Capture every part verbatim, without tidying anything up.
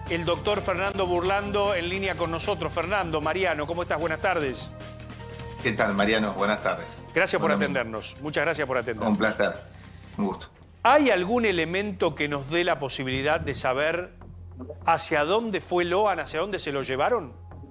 el doctor Fernando Burlando en línea con nosotros. Fernando, Mariano, ¿cómo estás? Buenas tardes. ¿Qué tal, Mariano? Buenas tardes. Gracias por Bueno, atendernos. Muchas gracias por atendernos. Un placer. Un gusto. ¿Hay algún elemento que nos dé la posibilidad de saber hacia dónde fue Loan, hacia dónde se lo llevaron?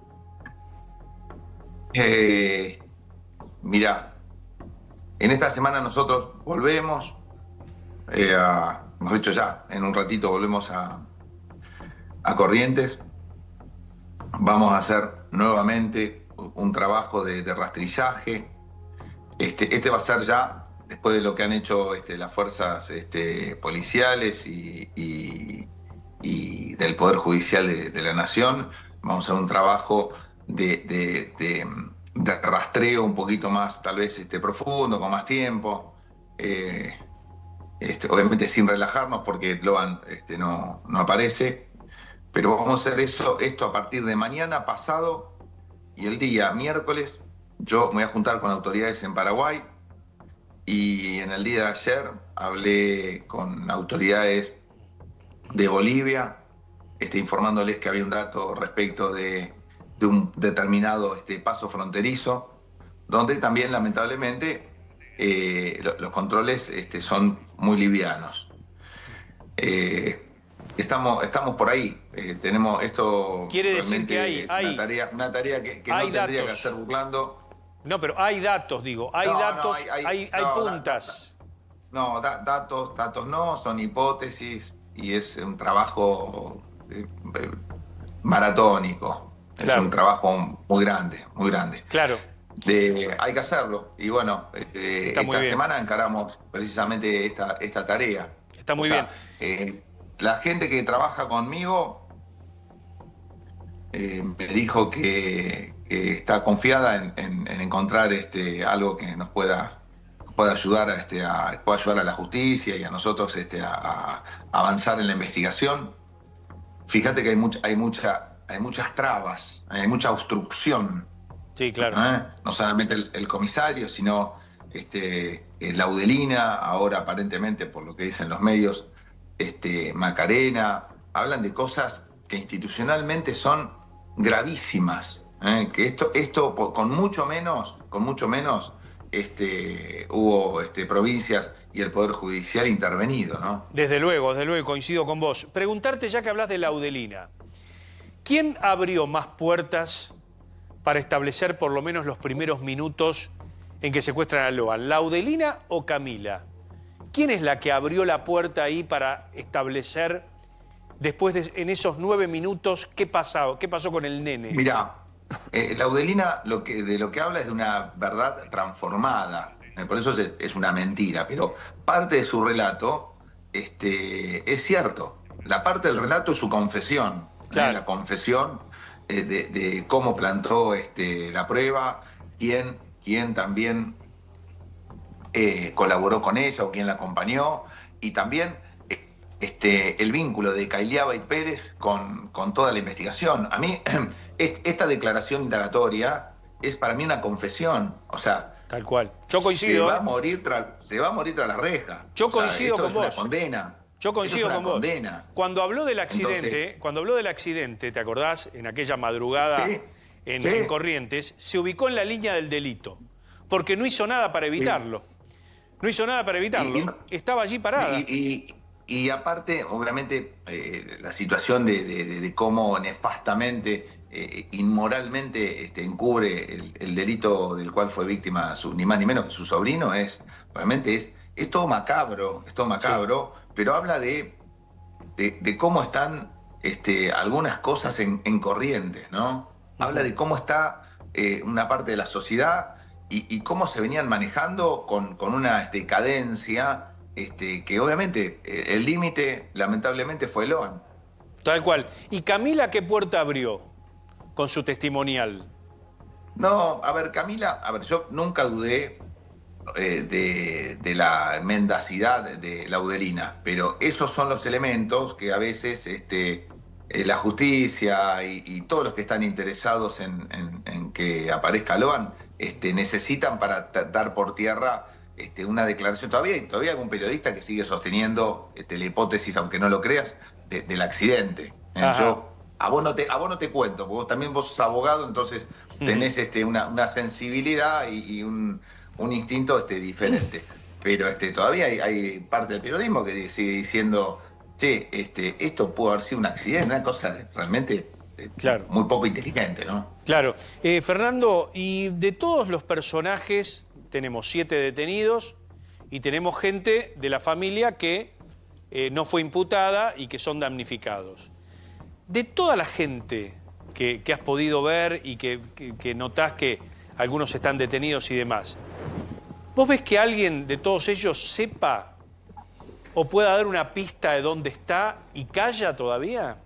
Eh, mirá, en esta semana nosotros volvemos, eh, a, hemos dicho ya, en un ratito volvemos a, a Corrientes. Vamos a hacer nuevamente un trabajo de, de rastrillaje. Este, este va a ser ya después de lo que han hecho este, las fuerzas este, policiales y, y, y del Poder Judicial de, de la Nación. Vamos a hacer un trabajo de, de, de, de rastreo un poquito más, tal vez este, profundo, con más tiempo. Eh, este, obviamente sin relajarnos porque Loan este, no, no aparece. Pero vamos a hacer eso, esto a partir de mañana, pasado, y el día miércoles yo me voy a juntar con autoridades en Paraguay. Y en el día de ayer hablé con autoridades de Bolivia, este, informándoles que había un dato respecto de, de un determinado este, paso fronterizo, donde también lamentablemente eh, lo, los controles este, son muy livianos. Eh, estamos, estamos por ahí, eh, tenemos esto. Quiere decir que hay, es hay una tarea, una tarea que, que no hay tendría datos. que hacer Burlando. No, pero hay datos, digo, hay No, datos, no, hay, hay, hay, hay no, puntas. Da, da, no, da, datos, datos no, son hipótesis y es un trabajo eh, eh, maratónico. Claro. Es un trabajo muy grande, muy grande. Claro. De, hay que hacerlo. Y bueno, eh, esta semana encaramos precisamente esta, esta tarea. Está muy o sea, bien. Eh, la gente que trabaja conmigo eh, me dijo que, que está confiada en, en, en encontrar este, algo que nos pueda, pueda, ayudar a, este, a, pueda ayudar a la justicia y a nosotros este, a, a avanzar en la investigación. Fíjate que hay, mucha, hay, mucha, hay muchas trabas, hay mucha obstrucción. Sí, claro. ¿Eh? No solamente el, el comisario, sino este, la Udelina, ahora aparentemente, por lo que dicen los medios, este, Macarena. Hablan de cosas que institucionalmente son gravísimas. ¿Eh? Que esto, esto con mucho menos, con mucho menos, este, hubo este, provincias y el Poder Judicial intervenido, ¿no? Desde luego, desde luego, coincido con vos. Preguntarte, ya que hablas de la Udelina, ¿quién abrió más puertas para establecer por lo menos los primeros minutos en que secuestran a Loan? ¿La Udelina o Camila? ¿Quién es la que abrió la puerta ahí para establecer, después de en esos nueve minutos, qué pasó, qué pasó con el nene? Mirá, eh, la Udelina lo que, de lo que habla es de una verdad transformada. Eh, por eso es, es una mentira. Pero parte de su relato este, es cierto. La parte del relato es su confesión. Claro. ¿eh? La confesión eh, de, de cómo plantó este, la prueba, quién, quién también eh, colaboró con ella o quién la acompañó. Y también eh, este, el vínculo de Cailiaba y Pérez con, con toda la investigación. A mí, esta declaración indagatoria es para mí una confesión. O sea, tal cual. Yo coincido. Se va a morir tras, se va a morir tras la reja. Yo o sea, coincido con es vos. Una condena. Yo coincido con vos. Condena. Cuando habló del accidente, Entonces, cuando habló del accidente, ¿te acordás? En aquella madrugada sí, en, sí. en Corrientes, se ubicó en la línea del delito. Porque no hizo nada para evitarlo. No hizo nada para evitarlo. Y, Estaba allí parada. Y, y, y aparte, obviamente, eh, la situación de, de, de, de cómo nefastamente, eh, inmoralmente este, encubre el, el delito del cual fue víctima su, ni más ni menos que su sobrino, es realmente es, es todo macabro, es todo macabro, sí. Pero habla de, de, de cómo están este, algunas cosas en, en Corrientes, ¿no? Uh-huh. Habla de cómo está eh, una parte de la sociedad y, y cómo se venían manejando con, con una este, cadencia este, que obviamente eh, el límite lamentablemente fue Loan. Tal cual. ¿Y Camila qué puerta abrió con su testimonial? No, a ver, Camila, a ver, yo nunca dudé eh, de, de la mendacidad de la Udelina, pero esos son los elementos que a veces este, eh, la justicia y, y todos los que están interesados en, en, en que aparezca Loan este, necesitan para dar por tierra este, una declaración. Todavía hay todavía algún periodista que sigue sosteniendo este, la hipótesis, aunque no lo creas, de, del accidente. ¿eh? Yo, a vos, no te, a vos no te cuento, porque vos también vos sos abogado, entonces tenés este, una, una sensibilidad y, y un, un instinto este, diferente. Pero este, todavía hay, hay parte del periodismo que sigue diciendo, che, este, esto pudo haber sido un accidente, una cosa realmente eh, Claro. muy poco inteligente, ¿no? Claro. Eh, Fernando, y de todos los personajes, tenemos siete detenidos y tenemos gente de la familia que eh, no fue imputada y que son damnificados. De toda la gente que, que has podido ver y que, que, que notás que algunos están detenidos y demás, ¿vos ves que alguien de todos ellos sepa o pueda dar una pista de dónde está y calla todavía?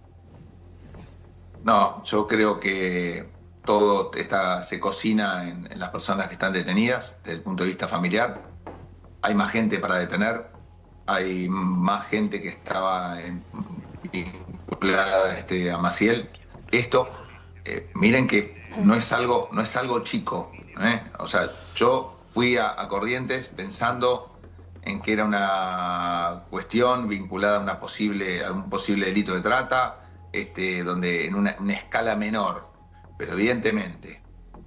No, yo creo que todo está, se cocina en, en las personas que están detenidas desde el punto de vista familiar. Hay más gente para detener, hay más gente que estaba en, vinculada este, a Maciel. Esto, eh, miren que no es algo, no es algo chico, ¿eh? O sea, yo fui a, a Corrientes pensando en que era una cuestión vinculada a, una posible, a un posible delito de trata, este, donde en una, una escala menor, pero evidentemente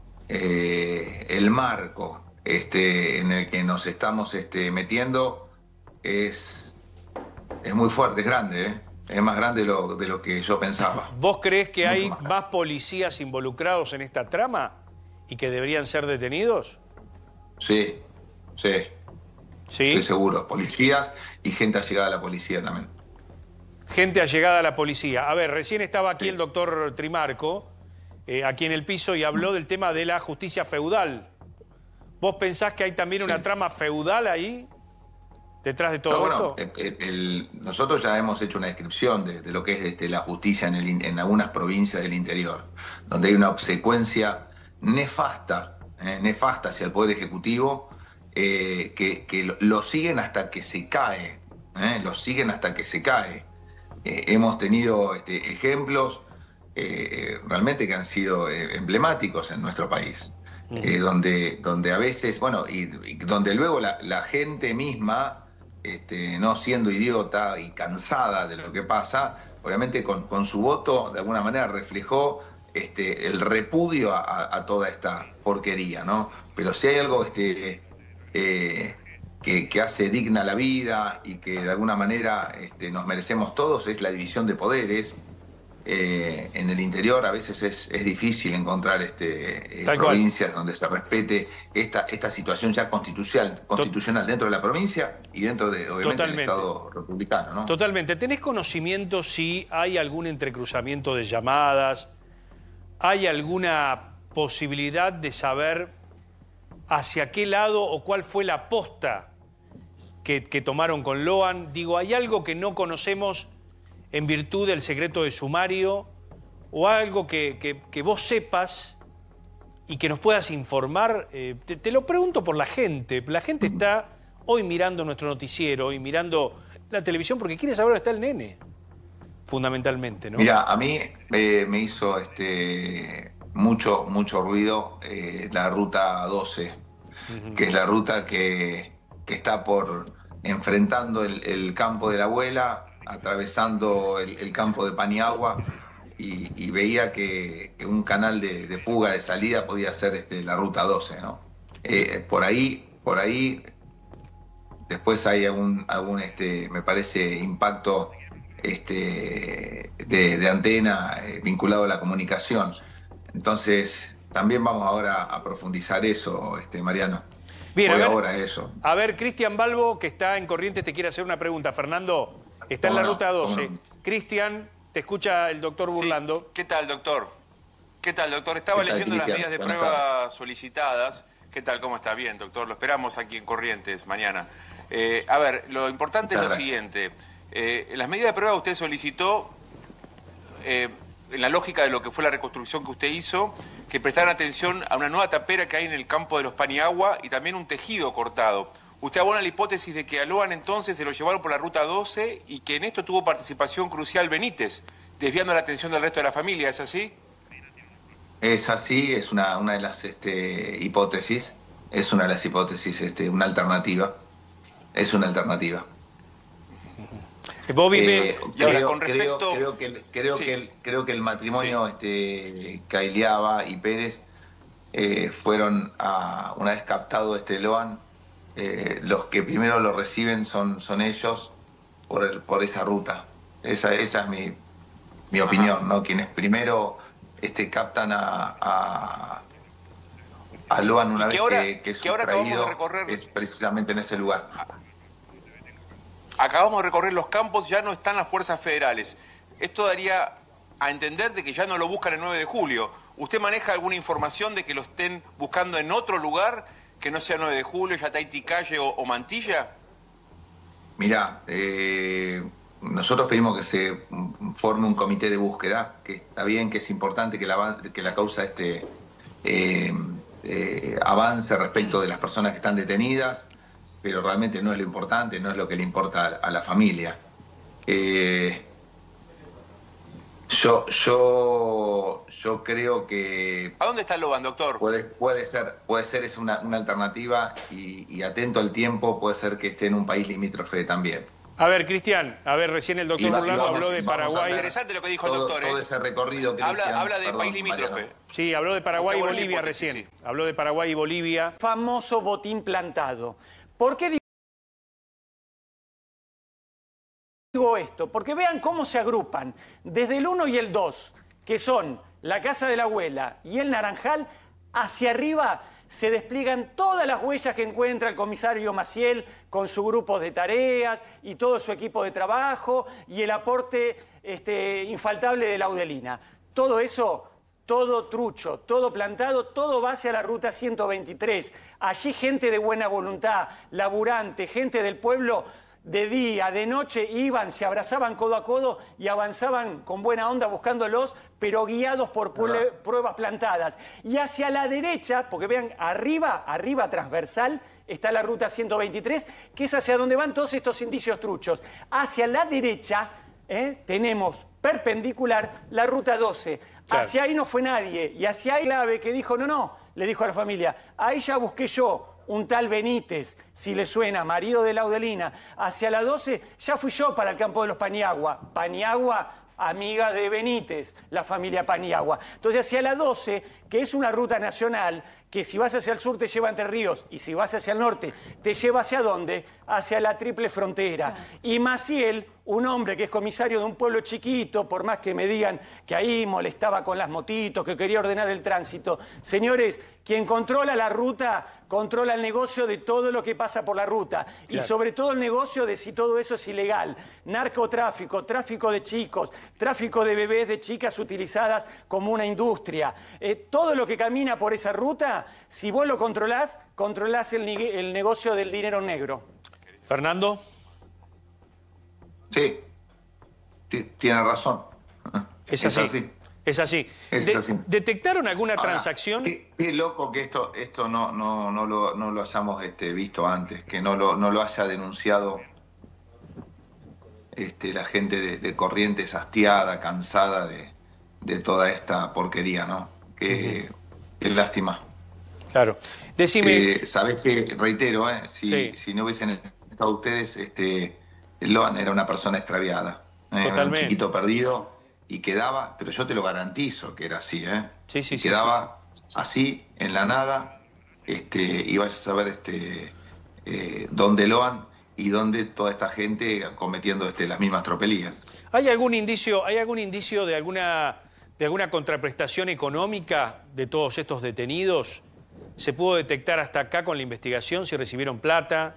eh, el marco este, en el que nos estamos este, metiendo es, es muy fuerte, es grande, ¿eh? Es más grande de lo, de lo que yo pensaba. ¿Vos crees que Mucho hay más más policías involucrados en esta trama y que deberían ser detenidos? Sí, sí, ¿Sí? estoy seguro. Policías y gente allegada a la policía también. Gente allegada a la policía. A ver, recién estaba aquí Sí. el doctor Trimarco, eh, aquí en el piso, y habló del tema de la justicia feudal. ¿Vos pensás que hay también Sí. una trama feudal ahí, detrás de todo No, bueno, esto? el- el- el- nosotros ya hemos hecho una descripción de, de lo que es este, la justicia en, el in- en algunas provincias del interior, donde hay una obsecuencia nefasta, eh, nefasta hacia el Poder Ejecutivo, eh, que, que lo, lo siguen hasta que se cae, eh, lo siguen hasta que se cae. Eh, hemos tenido este, ejemplos eh, eh, realmente que han sido eh, emblemáticos en nuestro país, eh, donde, donde a veces, bueno, y, y donde luego la, la gente misma, este, no siendo idiota y cansada de lo que pasa, obviamente con, con su voto de alguna manera reflejó este, el repudio a, a- a toda esta porquería, ¿no? Pero si hay algo este, eh, que, que hace digna la vida y que de alguna manera este, nos merecemos todos, es la división de poderes. Eh, en el interior a veces es, es difícil encontrar este, eh, Tal cual. provincias donde se respete esta, esta situación ya constitucional, constitucional dentro de la provincia y dentro de, obviamente, del Totalmente. Estado republicano, ¿no? Totalmente. ¿Tenés conocimiento si hay algún entrecruzamiento de llamadas? ¿Hay alguna posibilidad de saber hacia qué lado o cuál fue la posta que, que tomaron con Loan? Digo, ¿hay algo que no conocemos en virtud del secreto de sumario o algo que, que- que vos sepas y que nos puedas informar? Eh, te, te lo pregunto por la gente. La gente está hoy mirando nuestro noticiero y mirando la televisión porque quiere saber dónde está el nene, fundamentalmente, ¿no? Mira, a mí eh, me hizo este, mucho, mucho ruido eh, la ruta doce, que es la ruta que, que está por enfrentando el, el campo de la abuela, atravesando el, el campo de Paniagua, y, y veía que, que un canal de, de fuga, de salida, podía ser este, la ruta doce, ¿no? Eh, por ahí, por ahí, después hay algún, algún este, me parece, impacto este, de, de antena eh, vinculado a la comunicación. Entonces, también vamos ahora a profundizar eso, este, Mariano. Bien, a Voy ver, ahora a eso. a ver, Cristian Balbo, que está en Corrientes, te quiere hacer una pregunta. Fernando, está en ¿Cómo la no? ruta doce. ¿Cómo no? Cristian, te escucha el doctor Burlando. Sí. ¿Qué tal, doctor? ¿Qué tal, doctor? Estaba ¿Qué tal, leyendo las Cristian? medidas de Buenas prueba solicitadas. ¿Qué tal? ¿Cómo está? Bien, doctor. Lo esperamos aquí en Corrientes mañana. Eh, a ver, lo importante Muchas es lo gracias. siguiente. Eh, en las medidas de prueba usted solicitó, eh, en la lógica de lo que fue la reconstrucción que usted hizo, que prestaran atención a una nueva tapera que hay en el campo de los Paniagua y también un tejido cortado. Usted abona la hipótesis de que a Loan entonces se lo llevaron por la ruta doce y que en esto tuvo participación crucial Benítez, desviando la atención del resto de la familia, ¿es así? Es así, es una, una de las este, hipótesis, es una de las hipótesis, este, una alternativa, es una alternativa. Bobby, Eh, me- Y ahora, creo, con respecto- creo, creo que, el- creo, Sí. que el, creo que el matrimonio este, Cailiaba y Pérez eh, fueron, a, una vez captado este Loan, eh, los que primero lo reciben son, son ellos por, el, por esa ruta. Esa, esa es mi, mi opinión, ¿no? Quienes primero este, captan a, a, a Loan una Y que vez ahora- que, que es que ahora acabamos de sustraído, recorrer- es precisamente en ese lugar. Acabamos de recorrer los campos, ya no están las fuerzas federales. Esto daría a entender de que ya no lo buscan el nueve de julio. ¿Usted maneja alguna información de que lo estén buscando en otro lugar que no sea nueve de julio, Yataiti Calle o, o Mantilla? Mirá, eh, nosotros pedimos que se forme un comité de búsqueda, que está bien, que es importante que la, que la causa este, eh, eh, avance respecto de las personas que están detenidas, pero realmente no es lo importante, no es lo que le importa a, a la familia. Eh, yo, yo, yo creo que ¿A dónde está Loban, doctor? puede, puede ser, puede ser es una, una alternativa y, y atento al tiempo, puede ser que esté en un país limítrofe también. A ver, Cristian, a ver, recién el doctor Y va- Orlando y vamos- habló de vamos a Paraguay. hacer Interesante lo que dijo el todo, doctor, todo ¿eh? ese recorrido, Habla, Cristian. habla de Perdón, país limítrofe. Mariano. Sí, habló de Paraguay y Usted, buena Bolivia hipótesis, recién. sí. Habló de Paraguay y Bolivia. Famoso botín plantado. ¿Por qué digo esto? Porque vean cómo se agrupan. Desde el uno y el dos, que son la casa de la abuela y el Naranjal, hacia arriba se despliegan todas las huellas que encuentra el comisario Maciel con su grupo de tareas y todo su equipo de trabajo y el aporte este, infaltable de Laudelina. Todo eso, todo trucho, todo plantado, todo va hacia la ruta ciento veintitrés. Allí gente de buena voluntad, laburante, gente del pueblo, de día, de noche, iban, se abrazaban codo a codo y avanzaban con buena onda buscándolos, pero guiados por pue- pruebas plantadas. Y hacia la derecha, porque vean, arriba, arriba transversal, está la ruta ciento veintitrés, que es hacia donde van todos estos indicios truchos. Hacia la derecha ¿eh? tenemos perpendicular la ruta doce. Claro. Hacia ahí no fue nadie. Y hacia ahí clave que dijo, no, no, le dijo a la familia, ahí ya busqué yo. Un tal Benítez, si le suena, marido de Laudelina. Hacia la doce ya fui yo para el campo de los Paniagua. Paniagua, amiga de Benítez, la familia Paniagua. Entonces hacia la doce, que es una ruta nacional, que si vas hacia el sur te lleva a Entre Ríos y si vas hacia el norte te lleva hacia dónde? Hacia la triple frontera. Claro. Y Maciel, un hombre que es comisario de un pueblo chiquito, por más que me digan que ahí molestaba con las motitos, que quería ordenar el tránsito. Señores, quien controla la ruta, controla el negocio de todo lo que pasa por la ruta. Claro. Y sobre todo el negocio de si todo eso es ilegal. Narcotráfico, tráfico de chicos, tráfico de bebés, de chicas utilizadas como una industria. Eh, todo lo que camina por esa ruta, si vos lo controlás, controlás el, el negocio del dinero negro. Fernando. Sí, tiene razón. Es así. Es así. Es así. Es De así. ¿Detectaron alguna Ahora, transacción? Qué, qué loco que esto, esto no, no, no, lo, no lo hayamos este, visto antes, que no lo, no lo haya denunciado este, la gente de, de Corrientes hastiada, cansada de, de toda esta porquería, ¿no? Qué, uh-huh. qué lástima. Claro. Decime. Eh, Sabés que, reitero, eh, si, sí. si no hubiesen estado ustedes, este, Loan era una persona extraviada. Eh, era un chiquito perdido y quedaba, pero yo te lo garantizo que era así, ¿eh? Sí, sí, y sí. quedaba sí, sí. así, en la nada, este, y vayas a saber este, eh, dónde Loan y dónde toda esta gente cometiendo este, las mismas tropelías. ¿Hay algún indicio, hay algún indicio de alguna, de alguna contraprestación económica de todos estos detenidos? ¿Se pudo detectar hasta acá con la investigación si recibieron plata?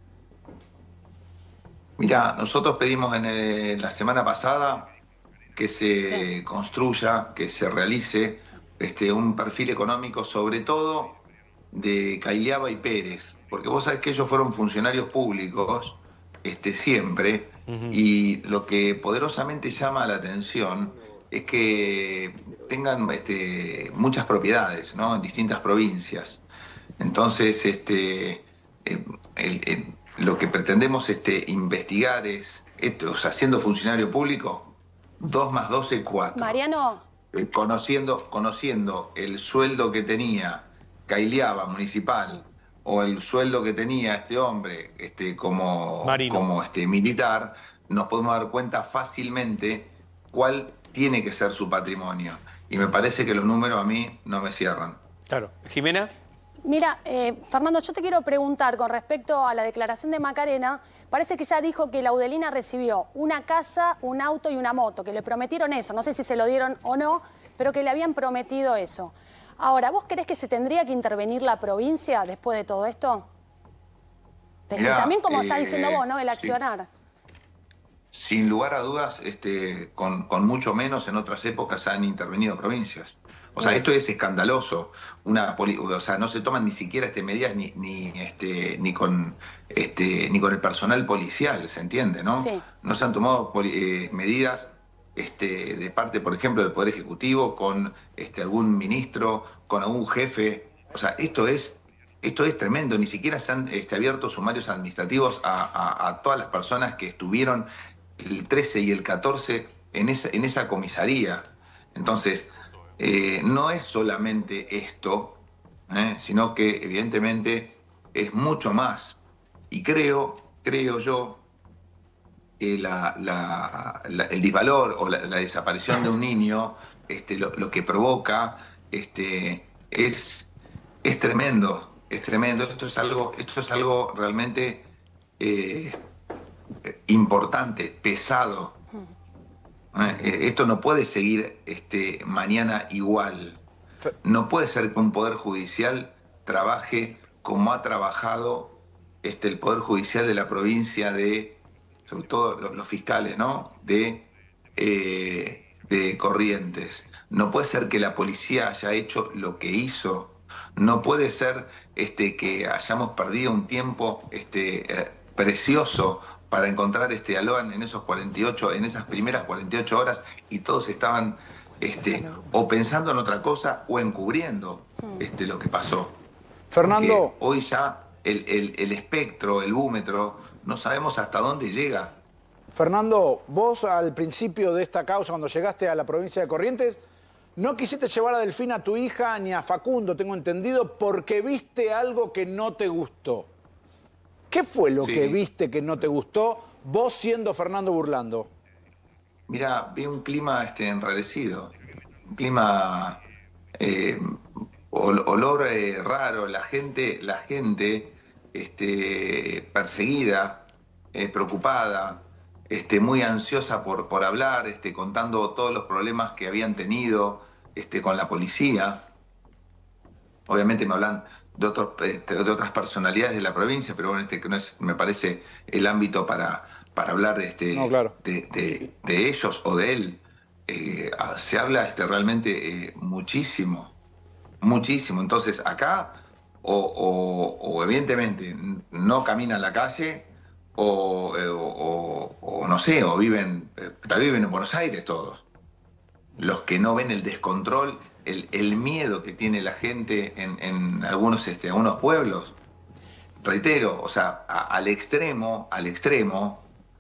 Mirá, nosotros pedimos en el, la semana pasada que se sí. construya, que se realice este, un perfil económico, sobre todo de Cailiaba y Pérez, porque vos sabés que ellos fueron funcionarios públicos este, siempre, uh-huh. y lo que poderosamente llama la atención es que tengan este, muchas propiedades, ¿no? En distintas provincias. Entonces, este, eh, el, el, lo que pretendemos este, investigar es, esto, o sea, siendo funcionario público, dos más dos es cuatro. Mariano. Eh, conociendo, conociendo el sueldo que tenía Cailiaba municipal, sí. o el sueldo que tenía este hombre este, como, como este, militar, nos podemos dar cuenta fácilmente cuál tiene que ser su patrimonio. Y me parece que los números a mí no me cierran. Claro. Jimena. Mira, eh, Fernando, yo te quiero preguntar con respecto a la declaración de Macarena. Parece que ya dijo que Laudelina recibió una casa, un auto y una moto, que le prometieron eso. No sé si se lo dieron o no, pero que le habían prometido eso. Ahora, ¿vos creés que se tendría que intervenir la provincia después de todo esto? Mirá, y también como eh, estás diciendo vos, ¿no? El sí. accionar. Sin lugar a dudas, este, con, con mucho menos en otras épocas han intervenido provincias. O sea, esto es escandaloso. Una poli o sea, no se toman ni siquiera este, medidas ni, ni, este, ni, con, este, ni con el personal policial, ¿se entiende? ¿No? Sí. No se han tomado eh, medidas este, de parte, por ejemplo, del Poder Ejecutivo, con este, algún ministro, con algún jefe. O sea, esto es, esto es tremendo. Ni siquiera se han este, abierto sumarios administrativos a, a, a todas las personas que estuvieron el trece y el catorce en esa, en esa comisaría. Entonces, eh, no es solamente esto, ¿eh? sino que evidentemente es mucho más. Y creo, creo yo, que la, la, la, el disvalor o la, la desaparición de un niño, este, lo, lo que provoca este, es, es tremendo, es tremendo. Esto es algo, esto es algo realmente eh, importante, pesado. Eh, esto no puede seguir este, mañana igual. No puede ser que un poder judicial trabaje como ha trabajado este, el poder judicial de la provincia de, sobre todo los, los fiscales, ¿no? De, eh, de Corrientes. No puede ser que la policía haya hecho lo que hizo. No puede ser este, que hayamos perdido un tiempo este, eh, precioso para encontrar este, a Loan en esos cuarenta y ocho, en esas primeras cuarenta y ocho horas, y todos estaban este, o pensando en otra cosa o encubriendo este, lo que pasó. Fernando. Porque hoy ya el, el, el espectro, el búmetro, no sabemos hasta dónde llega. Fernando, vos al principio de esta causa, cuando llegaste a la provincia de Corrientes, no quisiste llevar a Delfina, a tu hija, ni a Facundo, tengo entendido, porque viste algo que no te gustó. ¿Qué fue lo Sí. que viste que no te gustó, vos siendo Fernando Burlando? Mira, vi un clima este, enrarecido, un clima, eh, ol olor eh, raro, la gente, la gente este, perseguida, eh, preocupada, este, muy ansiosa por, por hablar, este, contando todos los problemas que habían tenido este, con la policía. Obviamente me hablan de, otros, este, de otras personalidades de la provincia, pero bueno, este que no es, me parece, el ámbito para, para hablar de, este, No, claro. de, de, de ellos o de él. Eh, se habla este, realmente eh, muchísimo, muchísimo. Entonces acá, o, o, o evidentemente no caminan la calle, o, eh, o, o, o no sé, o viven, eh, tal vez viven en Buenos Aires todos. Los que no ven el descontrol, el, el miedo que tiene la gente en, en algunos, este, algunos pueblos. Reitero, o sea, a, al extremo, al extremo.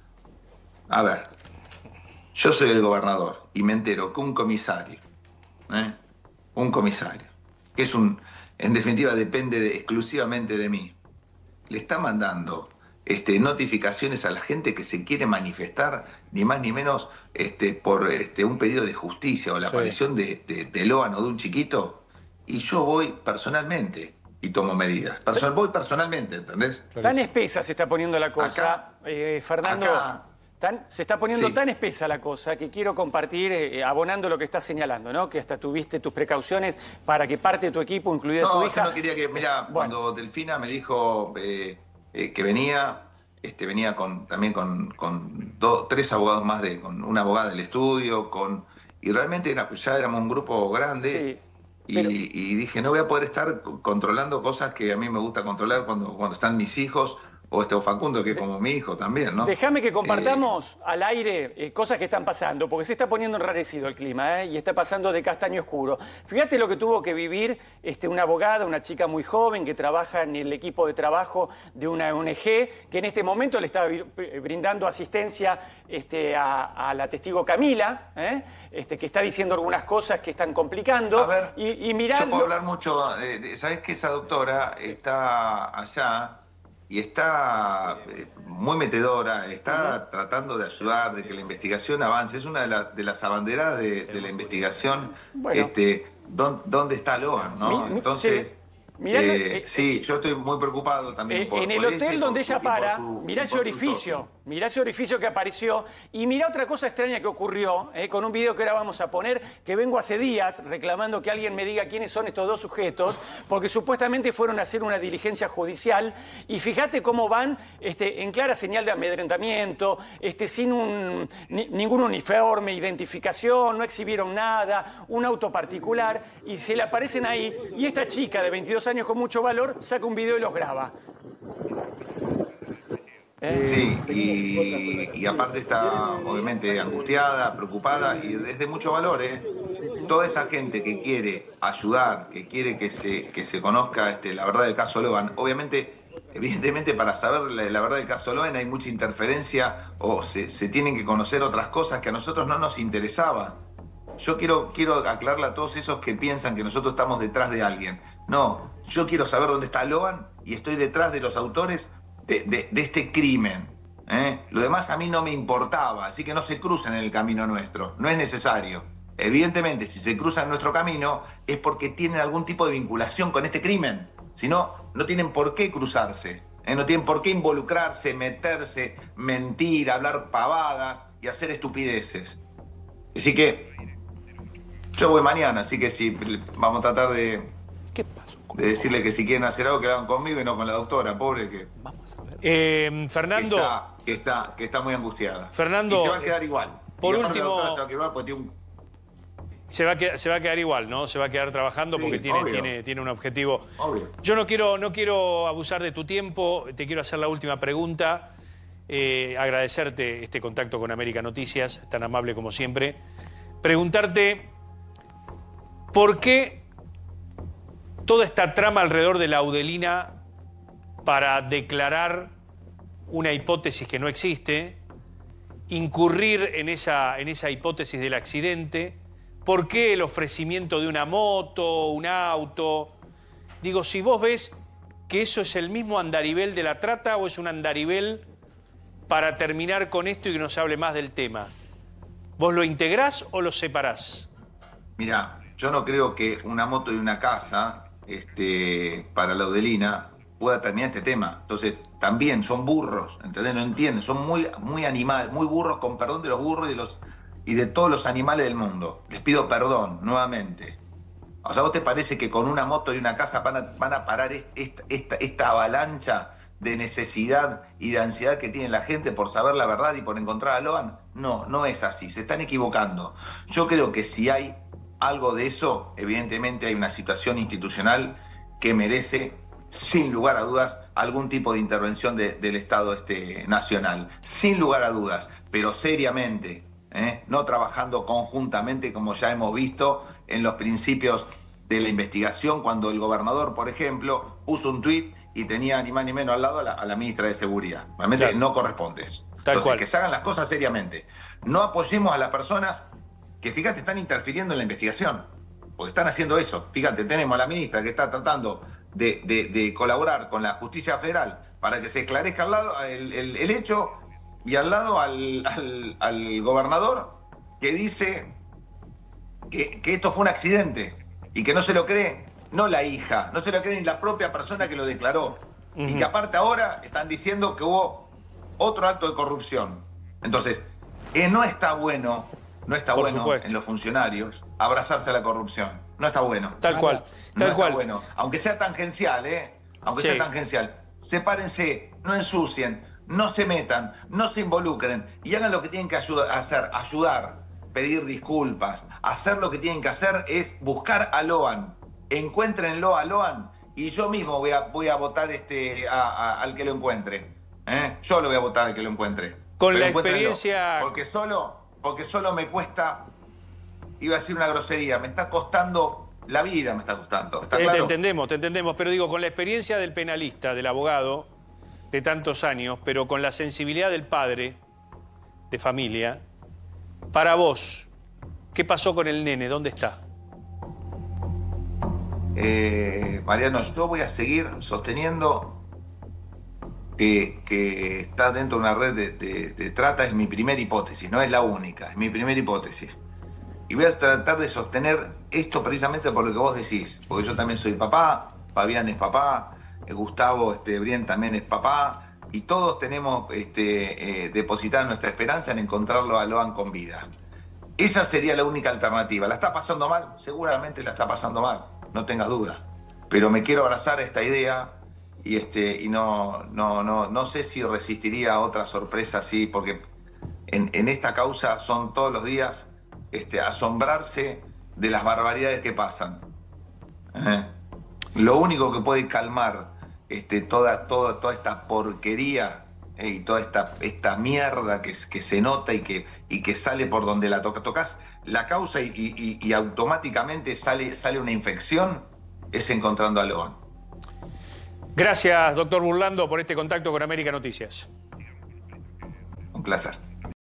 A ver, yo soy el gobernador y me entero que un comisario, ¿eh? un comisario, que es un, en definitiva depende de, exclusivamente de mí, le está mandando este, notificaciones a la gente que se quiere manifestar, ni más ni menos este, por este, un pedido de justicia o la Sí. aparición de, de, de Loan o de un chiquito, y yo voy personalmente y tomo medidas. Person voy personalmente, ¿entendés? Tan espesa se está poniendo la cosa, Acá, eh, Fernando. acá. Tan, se está poniendo Sí. tan espesa la cosa que quiero compartir, eh, abonando lo que estás señalando, ¿no? Que hasta tuviste tus precauciones para que parte de tu equipo, incluida No, tu yo hija. no quería que, mira, Bueno. cuando Delfina me dijo eh, eh, que venía, este, venía con, también con, con do, tres abogados más, de, con una abogada del estudio, con y realmente era, pues ya éramos un grupo grande. Sí, y, pero- y dije, no voy a poder estar controlando cosas que a mí me gusta controlar cuando, cuando están mis hijos, o este o Facundo, que es como mi hijo también, ¿no? Déjame que compartamos Eh, al aire eh, cosas que están pasando, porque se está poniendo enrarecido el clima, ¿eh? Y está pasando de castaño oscuro. Fíjate lo que tuvo que vivir este, una abogada, una chica muy joven que trabaja en el equipo de trabajo de una O N G, que en este momento le está brindando asistencia este, a, a la testigo Camila, ¿eh? este, que está diciendo algunas cosas que están complicando. A ver, y, y mirá yo puedo lo- hablar mucho, eh, de- ¿sabés que esa doctora está allá y está eh, muy metedora, está tratando de ayudar, de que la investigación avance. Es una de, la- de las abanderadas de, de la investigación. Bueno. Este, ¿dó- ¿Dónde está Loan? ¿no? Mi- mi- Entonces, sí. Mirá, eh, eh, sí, yo estoy muy preocupado también Eh, por en el por hotel ese, donde por su- ella y por para, su- mirá y ese por su orificio, socio. mirá ese orificio que apareció y mirá otra cosa extraña que ocurrió, eh, con un video que ahora vamos a poner, que vengo hace días reclamando que alguien me diga quiénes son estos dos sujetos, porque supuestamente fueron a hacer una diligencia judicial y fíjate cómo van este, en clara señal de amedrentamiento, este, sin un, ni- ningún uniforme, identificación, no exhibieron nada, un auto particular y se le aparecen ahí y esta chica de veintidós años con mucho valor saca un video y los graba. Sí, y, y aparte está obviamente angustiada, preocupada y desde mucho valor, ¿eh? Toda esa gente que quiere ayudar, que quiere que se, que se conozca este, la verdad del caso Loan, obviamente, evidentemente para saber la, la verdad del caso Loan hay mucha interferencia o se, se tienen que conocer otras cosas que a nosotros no nos interesaban. Yo quiero, quiero aclararle a todos esos que piensan que nosotros estamos detrás de alguien. No, yo quiero saber dónde está Loan y estoy detrás de los autores de, de- de este crimen. ¿eh? Lo demás a mí no me importaba, así que no se crucen en el camino nuestro, no es necesario. Evidentemente, si se cruzan nuestro camino es porque tienen algún tipo de vinculación con este crimen. Si no, no tienen por qué cruzarse, ¿eh? No tienen por qué involucrarse, meterse, mentir, hablar pavadas y hacer estupideces. Así que yo voy mañana, así que sí, vamos a tratar de, de decirle que si quieren hacer algo que lo hagan conmigo y no con la doctora, pobre que, Eh, que Fernando, está, que, está, que está muy angustiada. Fernando, y se va a quedar igual. por Y aparte último- la doctora se va a quedar igual porque tiene un... se va, a quedar, se va a quedar igual, ¿no? Se va a quedar trabajando Sí, porque tiene, obvio. tiene, tiene un objetivo. Obvio. Yo no quiero, no quiero abusar de tu tiempo, te quiero hacer la última pregunta. Eh, agradecerte este contacto con América Noticias, tan amable como siempre. Preguntarte, ¿por qué toda esta trama alrededor de la Audelina para declarar una hipótesis que no existe, incurrir en esa, en esa hipótesis del accidente? ¿Por qué el ofrecimiento de una moto, un auto? Digo, si vos ves que eso es el mismo andarivel de la trata o es un andarivel para terminar con esto y que no se hable más del tema. ¿Vos lo integrás o lo separás? Mira, yo no creo que una moto y una casa este, para la Audelina pueda terminar este tema. Entonces, también son burros, ¿entendés? No entienden, son muy, muy animales, muy burros, con perdón de los burros y de, los, y de todos los animales del mundo. Les pido perdón, nuevamente. O sea, ¿vos te parece que con una moto y una casa van a, van a parar est- esta, esta, esta avalancha de necesidad y de ansiedad que tiene la gente por saber la verdad y por encontrar a Loan? No, no es así, se están equivocando. Yo creo que si hay algo de eso, evidentemente hay una situación institucional que merece, sin lugar a dudas, algún tipo de intervención de- del Estado este, nacional. Sin lugar a dudas, pero seriamente, ¿eh? No trabajando conjuntamente como ya hemos visto en los principios de la investigación, cuando el gobernador, por ejemplo, puso un tuit y tenía ni más ni menos al lado a la, a la ministra de Seguridad. Realmente Claro. no corresponde eso. Tal Entonces, cual. que se hagan las cosas seriamente. No apoyemos a las personas que, fíjate, están interfiriendo en la investigación. Porque están haciendo eso. Fíjate, tenemos a la ministra que está tratando de, de- de colaborar con la justicia federal para que se esclarezca al lado el, el- el hecho y al lado al, al- al gobernador que dice que, que esto fue un accidente y que no se lo cree, no la hija, no se lo cree ni la propia persona que lo declaró. Y que aparte ahora están diciendo que hubo otro acto de corrupción. Entonces, eh, no está bueno, no está Por bueno supuesto. en los funcionarios abrazarse a la corrupción. No está bueno. Tal cual, No tal está cual. bueno. Aunque sea tangencial, ¿eh? Aunque Sí. sea tangencial. Sepárense, no ensucien, no se metan, no se involucren y hagan lo que tienen que ayuda- hacer, ayudar, pedir disculpas. Hacer lo que tienen que hacer es buscar a Loan. Encuéntrenlo a Loan y yo mismo voy a, voy a votar este, a- a- al que lo encuentre. ¿eh? Yo lo voy a votar al que lo encuentre. Con Pero la encuéntrenlo, experiencia- Porque solo, porque solo me cuesta, iba a decir una grosería, me está costando la vida, me está costando. ¿Está Eh, Te claro? entendemos, te entendemos, pero digo, con la experiencia del penalista, del abogado, de tantos años, pero con la sensibilidad del padre de familia, para vos, ¿qué pasó con el nene? ¿Dónde está? Eh, Mariano, yo voy a seguir sosteniendo que, que está dentro de una red de, de, de trata es mi primera hipótesis, no es la única, es mi primera hipótesis. Y voy a tratar de sostener esto precisamente por lo que vos decís, porque yo también soy papá, Fabián es papá, Gustavo este, Brien también es papá, y todos tenemos este, eh, depositar nuestra esperanza en encontrarlo a Loan con vida. Esa sería la única alternativa. ¿La está pasando mal? Seguramente la está pasando mal, no tengas duda. Pero me quiero abrazar a esta idea y, este, y no, no, no, no sé si resistiría a otra sorpresa así, porque en, en esta causa son todos los días este, asombrarse de las barbaridades que pasan. ¿Eh? Lo único que puede calmar este, toda, toda, toda esta porquería eh, y toda esta, esta mierda que, que se nota y que, y que sale por donde la toca, tocas la causa y, y, y automáticamente sale, sale una infección, es encontrando a Loan. Gracias, doctor Burlando, por este contacto con América Noticias. Un placer.